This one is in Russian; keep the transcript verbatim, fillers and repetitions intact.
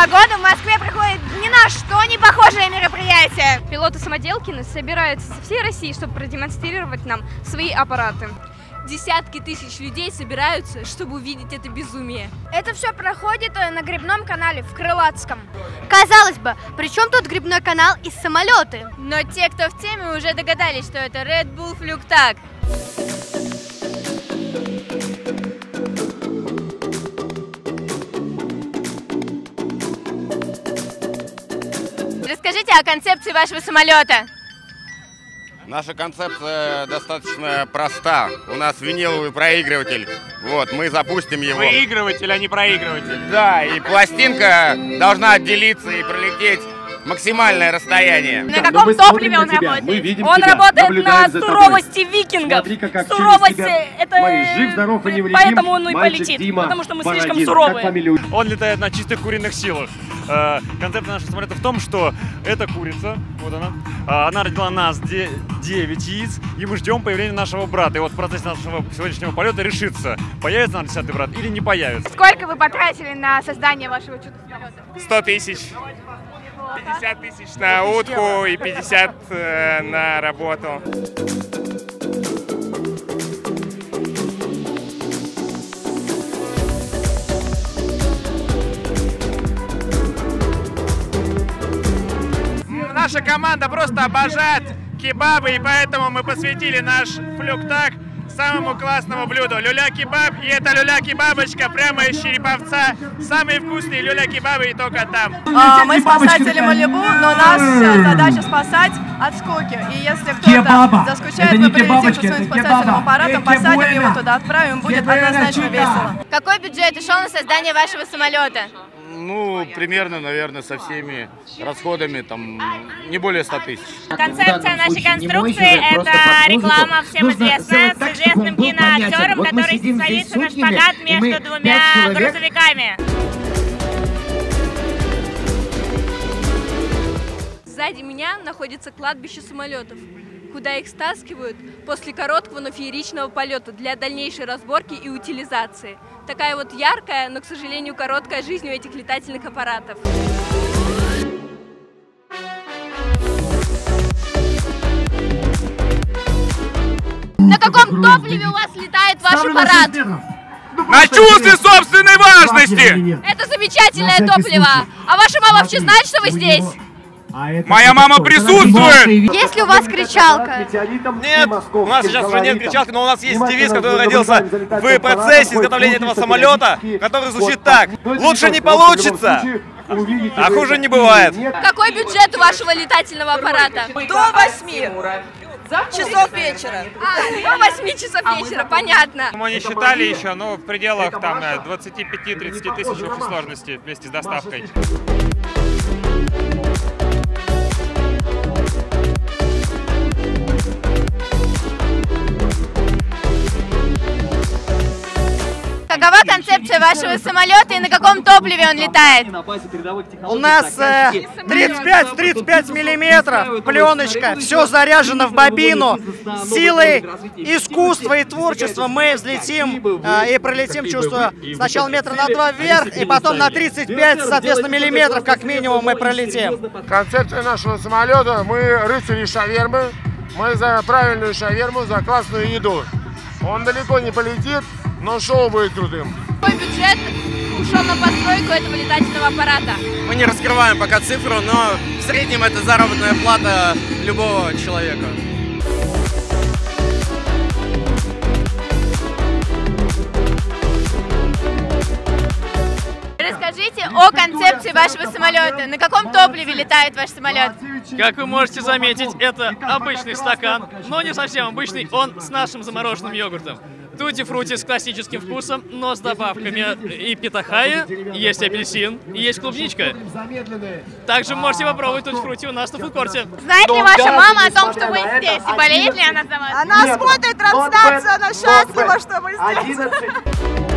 Нового года в Москве проходит ни на что не похожее мероприятие. Пилоты-самоделкины собираются со всей России, чтобы продемонстрировать нам свои аппараты. Десятки тысяч людей собираются, чтобы увидеть это безумие. Это все проходит на грибном канале в Крылатском. Казалось бы, при чем тут грибной канал и самолеты? Но те, кто в теме, уже догадались, что это Red Bull Flugtag. Расскажите о концепции вашего самолета. Наша концепция достаточно проста. У нас виниловый проигрыватель. Вот, мы запустим его. Проигрыватель, а не проигрыватель. Да, и пластинка должна отделиться и пролететь максимальное расстояние. На каком топливе он работает? Он работает на суровости викингов. Суровость это... Жив, здоров и невредим. Поэтому он и Мальчик полетит, Дима потому что мы Бородин. слишком суровые. Он летает на чистых куриных силах. Концепция нашего самолета в том, что эта курица, вот она, она родила нас девять яиц, и мы ждем появления нашего брата. И вот в процессе нашего сегодняшнего полета решится, появится наш десятый брат или не появится. Сколько вы потратили на создание вашего чудо-самолета? сто тысяч. пятьдесят тысяч на утку и пятьдесят э, на работу. Наша команда просто обожает кебабы, и поэтому мы посвятили наш флюктаг самому классному блюду. Люля-кебаб, и это люля-кебабочка прямо из Череповца. Самые вкусные люля-кебабы и только там. А, мы спасатели Малибу, но нас задача спасать от скуки. И если кто-то заскучает, мы прилетим со своим спасательным аппаратом, посадим его туда, отправим, будет однозначно весело. Какой бюджет ушел на создание вашего самолета? Ну, примерно, наверное, со всеми расходами, там, не более ста тысяч. Концепция нашей конструкции – это реклама всем известная, с известным киноактером, который садится на шпагат между двумя грузовиками. Сзади меня находится кладбище самолетов, куда их стаскивают после короткого, но фееричного полета для дальнейшей разборки и утилизации. Такая вот яркая, но, к сожалению, короткая жизнь у этих летательных аппаратов. На каком топливе у вас летает ваш аппарат? На чувстве собственной важности! Это замечательное топливо. А ваша мама вообще знает, что вы здесь? Моя мама присутствует! Есть ли у вас кричалка? Нет, у нас сейчас уже нет кричалки, но у нас есть девиз, который родился в процессе изготовления этого самолета, который звучит так: лучше не получится, а хуже не бывает. Какой бюджет у вашего летательного аппарата? До восьми часов вечера. А, до восьми часов вечера, понятно. Мы не считали еще, но в пределах там двадцати пяти — тридцати тысяч в общей сложности вместе с доставкой. Какова концепция вашего самолета и на каком топливе он летает? У нас э, тридцать пять тридцать пять миллиметров, пленочка, все заряжено в бобину. Силой искусства и творчества мы взлетим э, и пролетим, чувствую, сначала метра на два вверх, и потом на тридцать пять, соответственно, миллиметров, как минимум, мы пролетим. Концепция нашего самолета: мы рыцари шавермы, мы за правильную шаверму, за классную еду. Он далеко не полетит, но шоу будет крутым. Какой бюджет ушел на постройку этого летательного аппарата? Мы не раскрываем пока цифру, но в среднем это заработная плата любого человека. Расскажите о концепции вашего самолета. На каком топливе летает ваш самолет? Как вы можете заметить, это обычный стакан, но не совсем обычный, он с нашим замороженным йогуртом. Тути-фрути с классическим вкусом, но с добавками и питахая, есть апельсин, и есть клубничка. Также можете попробовать тути-фрути у нас на фудкорте. Знает ли ваша мама о том, что вы здесь? И болеет ли она за вас? Она смотрит трансляцию, она счастлива, что мы здесь.